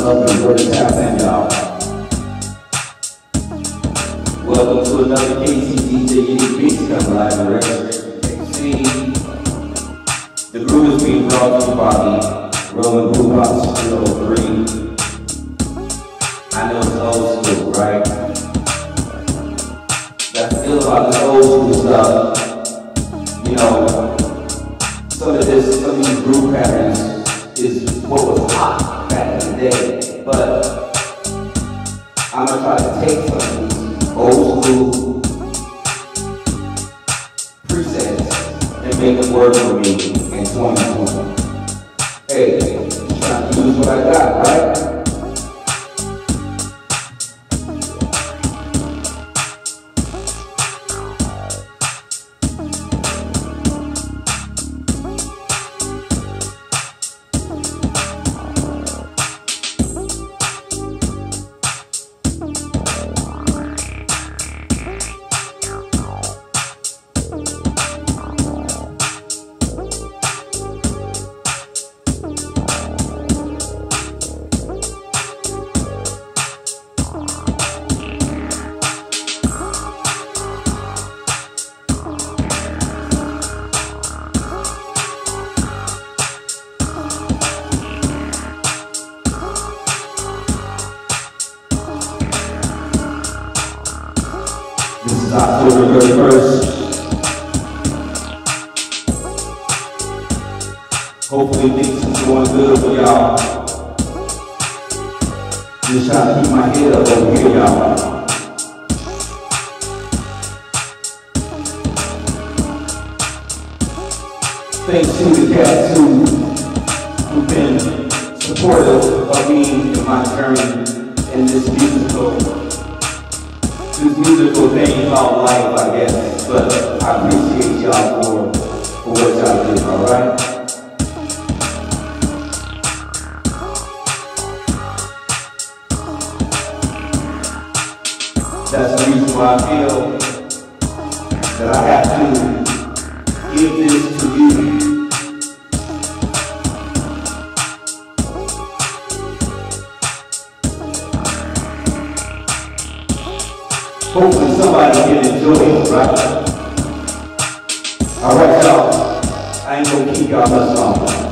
up and word tap in, y'all. Welcome to another KC DJ Unique Beats collaboration. See, the crew is being brought to you by Roman Blue Box 303. I know it's old school, right? That's still about this old school stuff. You know, some of these groove patterns is what was hot back in the day, but I'm gonna try to take some of these old school presets and make them work for me in 2020. Hey, trying to use what I got, right? This is October 31st. Hopefully things is going good for y'all. Just trying to keep my head up over here, y'all. Thanks to the cats who've been supportive of me in my journey in this musical thing called life, I guess. But I appreciate y'all for what y'all do, alright? That's the reason why I feel that I have to give this to you. Hopefully somebody can enjoy it, right? Alright, y'all. I ain't gonna keep y'all much longer.